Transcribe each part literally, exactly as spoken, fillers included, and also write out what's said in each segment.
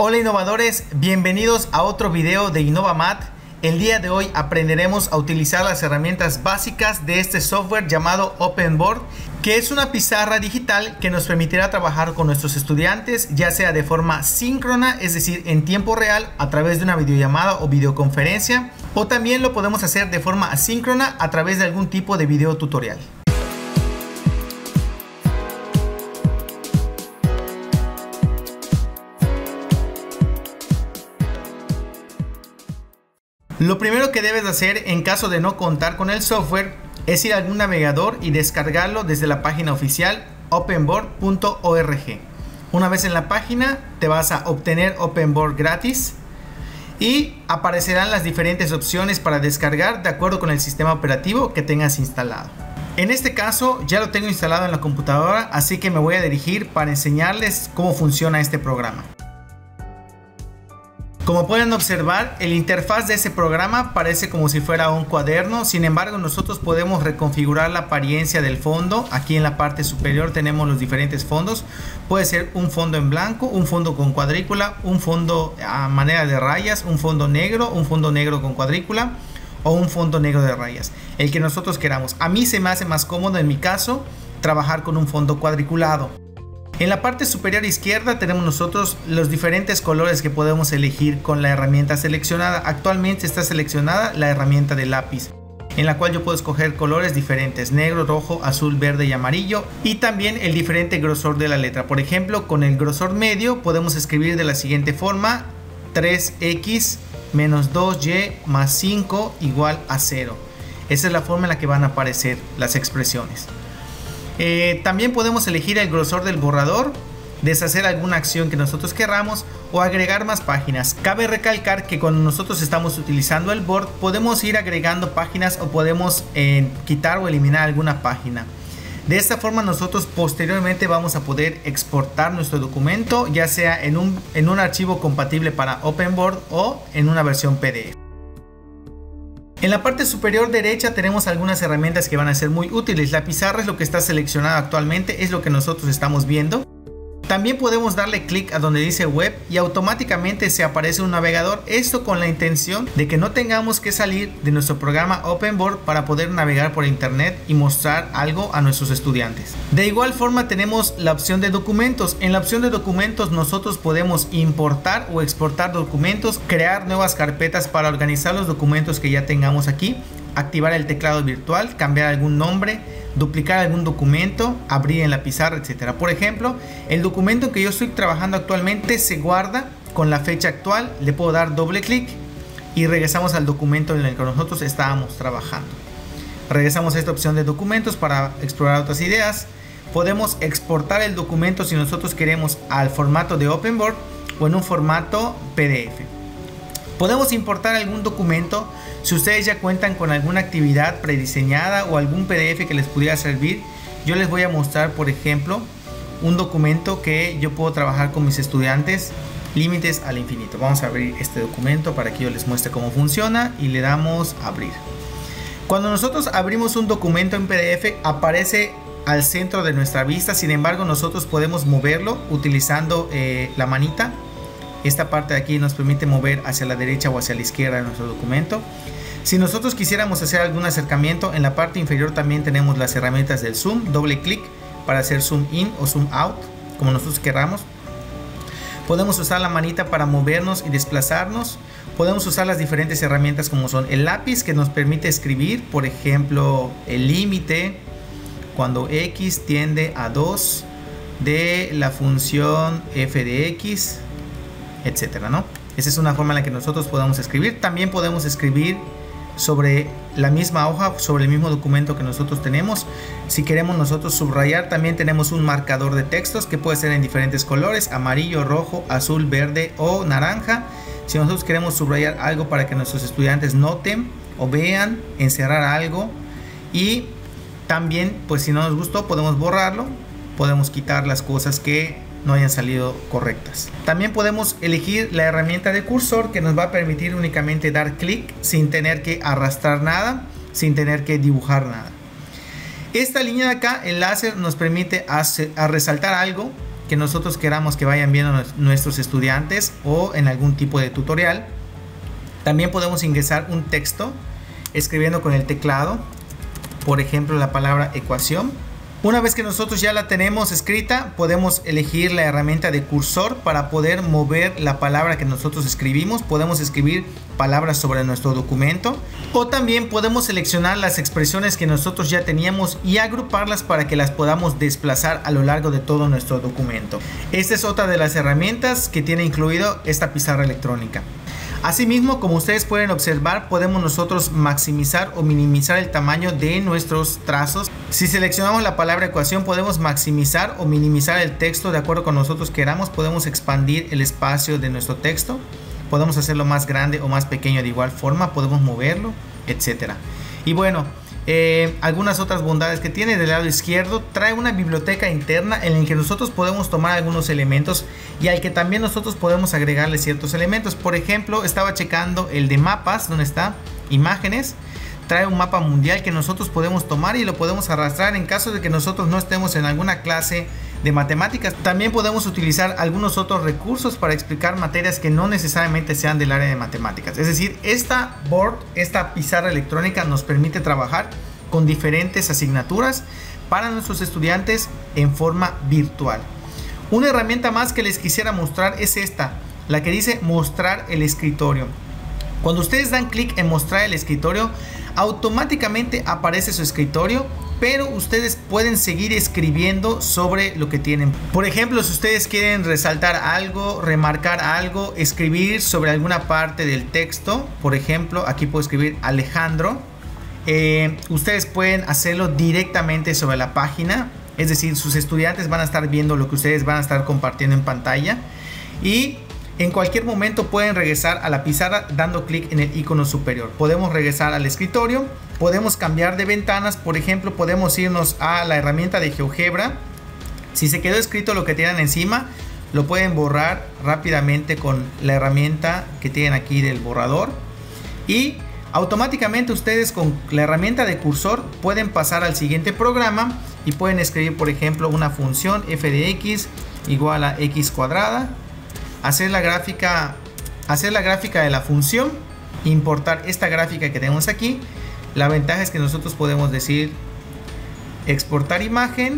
Hola innovadores, bienvenidos a otro video de InnovaMath. El día de hoy aprenderemos a utilizar las herramientas básicas de este software llamado OpenBoard, que es una pizarra digital que nos permitirá trabajar con nuestros estudiantes, ya sea de forma síncrona, es decir, en tiempo real a través de una videollamada o videoconferencia, o también lo podemos hacer de forma asíncrona a través de algún tipo de video tutorial. Lo primero que debes hacer en caso de no contar con el software es ir a algún navegador y descargarlo desde la página oficial openboard punto org. Una vez en la página te vas a obtener OpenBoard gratis y aparecerán las diferentes opciones para descargar de acuerdo con el sistema operativo que tengas instalado. En este caso ya lo tengo instalado en la computadora, así que me voy a dirigir para enseñarles cómo funciona este programa. Como pueden observar, el interfaz de ese programa parece como si fuera un cuaderno. Sin embargo, nosotros podemos reconfigurar la apariencia del fondo. Aquí en la parte superior tenemos los diferentes fondos. Puede ser un fondo en blanco, un fondo con cuadrícula, un fondo a manera de rayas, un fondo negro, un fondo negro con cuadrícula o un fondo negro de rayas, el que nosotros queramos. A mí se me hace más cómodo, en mi caso, trabajar con un fondo cuadriculado. En la parte superior izquierda tenemos nosotros los diferentes colores que podemos elegir con la herramienta seleccionada. Actualmente está seleccionada la herramienta de lápiz, en la cual yo puedo escoger colores diferentes: negro, rojo, azul, verde y amarillo, y también el diferente grosor de la letra. Por ejemplo, con el grosor medio podemos escribir de la siguiente forma: tres equis menos dos y más cinco igual a cero. Esa es la forma en la que van a aparecer las expresiones. Eh, también podemos elegir el grosor del borrador, deshacer alguna acción que nosotros querramos o agregar más páginas. Cabe recalcar que cuando nosotros estamos utilizando el board podemos ir agregando páginas o podemos eh, quitar o eliminar alguna página. De esta forma nosotros posteriormente vamos a poder exportar nuestro documento, ya sea en un, en un archivo compatible para OpenBoard o en una versión P D F. En la parte superior derecha tenemos algunas herramientas que van a ser muy útiles. La pizarra es lo que está seleccionado actualmente, es lo que nosotros estamos viendo. También podemos darle clic a donde dice web y automáticamente se aparece un navegador. Esto con la intención de que no tengamos que salir de nuestro programa OpenBoard para poder navegar por internet y mostrar algo a nuestros estudiantes. De igual forma tenemos la opción de documentos. En la opción de documentos nosotros podemos importar o exportar documentos, crear nuevas carpetas para organizar los documentos que ya tengamos aquí, activar el teclado virtual, cambiar algún nombre, duplicar algún documento, abrir en la pizarra, etcétera. Por ejemplo, el documento que yo estoy trabajando actualmente se guarda con la fecha actual. Le puedo dar doble clic y regresamos al documento en el que nosotros estábamos trabajando. Regresamos a esta opción de documentos para explorar otras ideas. Podemos exportar el documento si nosotros queremos al formato de OpenBoard o en un formato P D F. Podemos importar algún documento si ustedes ya cuentan con alguna actividad prediseñada o algún P D F que les pudiera servir. Yo les voy a mostrar, por ejemplo, un documento que yo puedo trabajar con mis estudiantes: límites al infinito. Vamos a abrir este documento para que yo les muestre cómo funciona y le damos a abrir. Cuando nosotros abrimos un documento en P D F aparece al centro de nuestra vista. Sin embargo, nosotros podemos moverlo utilizando eh, la manita. Esta parte de aquí nos permite mover hacia la derecha o hacia la izquierda de nuestro documento. Si nosotros quisiéramos hacer algún acercamiento, en la parte inferior también tenemos las herramientas del zoom. Doble clic para hacer zoom in o zoom out, como nosotros queramos. Podemos usar la manita para movernos y desplazarnos. Podemos usar las diferentes herramientas como son el lápiz, que nos permite escribir, por ejemplo, el límite cuando x tiende a dos de la función f de x, etcétera, ¿no? Esa es una forma en la que nosotros podemos escribir. También podemos escribir sobre la misma hoja, sobre el mismo documento que nosotros tenemos. Si queremos nosotros subrayar, también tenemos un marcador de textos que puede ser en diferentes colores: amarillo, rojo, azul, verde o naranja. Si nosotros queremos subrayar algo para que nuestros estudiantes noten o vean, encerrar algo, y también, pues si no nos gustó, podemos borrarlo, podemos quitar las cosas que no hayan salido correctas. También podemos elegir la herramienta de cursor, que nos va a permitir únicamente dar clic sin tener que arrastrar nada, sin tener que dibujar nada. Esta línea de acá, el láser, nos permite hacer, a resaltar algo que nosotros queramos que vayan viendo nuestros estudiantes o en algún tipo de tutorial. También podemos ingresar un texto escribiendo con el teclado, por ejemplo la palabra ecuación. Una vez que nosotros ya la tenemos escrita, podemos elegir la herramienta de cursor para poder mover la palabra que nosotros escribimos. Podemos escribir palabras sobre nuestro documento, o también podemos seleccionar las expresiones que nosotros ya teníamos y agruparlas para que las podamos desplazar a lo largo de todo nuestro documento. Esta es otra de las herramientas que tiene incluido esta pizarra electrónica. Asimismo, como ustedes pueden observar, podemos nosotros maximizar o minimizar el tamaño de nuestros trazos. Si seleccionamos la palabra ecuación, podemos maximizar o minimizar el texto de acuerdo con nosotros queramos. Podemos expandir el espacio de nuestro texto, podemos hacerlo más grande o más pequeño de igual forma, podemos moverlo, etcétera. Y bueno, Eh, algunas otras bondades que tiene. Del lado izquierdo trae una biblioteca interna en la que nosotros podemos tomar algunos elementos y al que también nosotros podemos agregarle ciertos elementos. Por ejemplo, estaba checando el de mapas, donde está imágenes. Trae un mapa mundial que nosotros podemos tomar y lo podemos arrastrar en caso de que nosotros no estemos en alguna clase de matemáticas. También podemos utilizar algunos otros recursos para explicar materias que no necesariamente sean del área de matemáticas. Es decir, esta board, esta pizarra electrónica nos permite trabajar con diferentes asignaturas para nuestros estudiantes en forma virtual. Una herramienta más que les quisiera mostrar es esta, la que dice mostrar el escritorio. Cuando ustedes dan clic en mostrar el escritorio, automáticamente aparece su escritorio, pero ustedes pueden seguir escribiendo sobre lo que tienen. Por ejemplo, si ustedes quieren resaltar algo, remarcar algo, escribir sobre alguna parte del texto, por ejemplo, aquí puedo escribir Alejandro, eh, ustedes pueden hacerlo directamente sobre la página, es decir, sus estudiantes van a estar viendo lo que ustedes van a estar compartiendo en pantalla y en cualquier momento pueden regresar a la pizarra dando clic en el icono superior. Podemos regresar al escritorio, podemos cambiar de ventanas, por ejemplo, podemos irnos a la herramienta de GeoGebra. Si se quedó escrito lo que tienen encima, lo pueden borrar rápidamente con la herramienta que tienen aquí del borrador. Y automáticamente ustedes con la herramienta de cursor pueden pasar al siguiente programa y pueden escribir, por ejemplo, una función f de x igual a x cuadrada. Hacer la gráfica, hacer la gráfica de la función, importar esta gráfica que tenemos aquí. La ventaja es que nosotros podemos decir exportar imagen,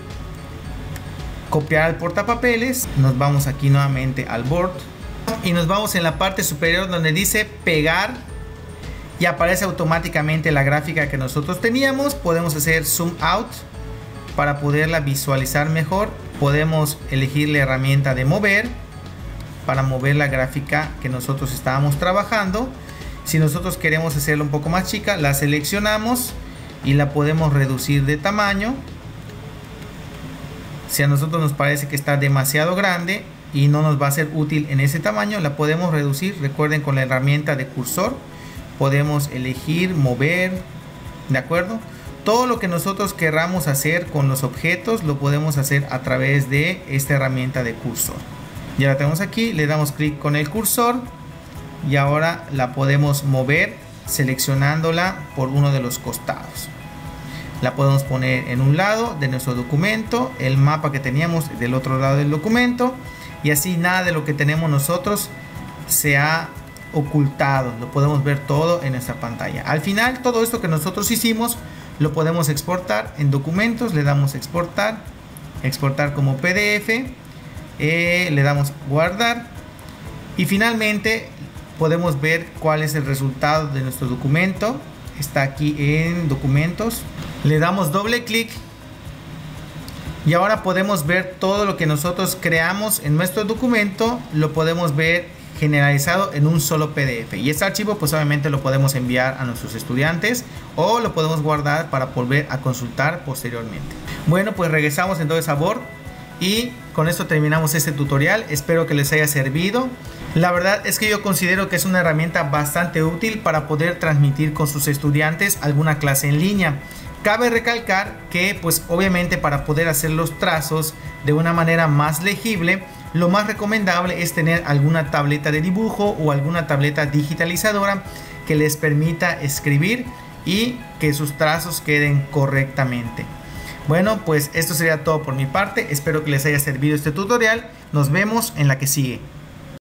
copiar al portapapeles, nos vamos aquí nuevamente al board y nos vamos en la parte superior donde dice pegar y aparece automáticamente la gráfica que nosotros teníamos. Podemos hacer zoom out para poderla visualizar mejor. Podemos elegir la herramienta de mover para mover la gráfica que nosotros estábamos trabajando. Si nosotros queremos hacerla un poco más chica, la seleccionamos y la podemos reducir de tamaño. Si a nosotros nos parece que está demasiado grande y no nos va a ser útil en ese tamaño, la podemos reducir. Recuerden, con la herramienta de cursor podemos elegir, mover, ¿de acuerdo? Todo lo que nosotros querramos hacer con los objetos lo podemos hacer a través de esta herramienta de cursor. Ya la tenemos aquí, le damos clic con el cursor y ahora la podemos mover seleccionándola por uno de los costados. La podemos poner en un lado de nuestro documento, el mapa que teníamos del otro lado del documento, y así nada de lo que tenemos nosotros se ha ocultado, lo podemos ver todo en nuestra pantalla. Al final, todo esto que nosotros hicimos lo podemos exportar en documentos, le damos exportar, exportar como P D F. Eh, le damos guardar y finalmente podemos ver cuál es el resultado de nuestro documento. Está aquí en documentos, le damos doble clic y ahora podemos ver todo lo que nosotros creamos en nuestro documento. Lo podemos ver generalizado en un solo P D F y este archivo pues obviamente lo podemos enviar a nuestros estudiantes o lo podemos guardar para volver a consultar posteriormente. Bueno, pues regresamos entonces a Board y con esto terminamos este tutorial. Espero que les haya servido. La verdad es que yo considero que es una herramienta bastante útil para poder transmitir con sus estudiantes alguna clase en línea. Cabe recalcar que pues obviamente para poder hacer los trazos de una manera más legible, lo más recomendable es tener alguna tableta de dibujo o alguna tableta digitalizadora que les permita escribir y que sus trazos queden correctamente. Bueno, pues esto sería todo por mi parte. Espero que les haya servido este tutorial. Nos vemos en la que sigue.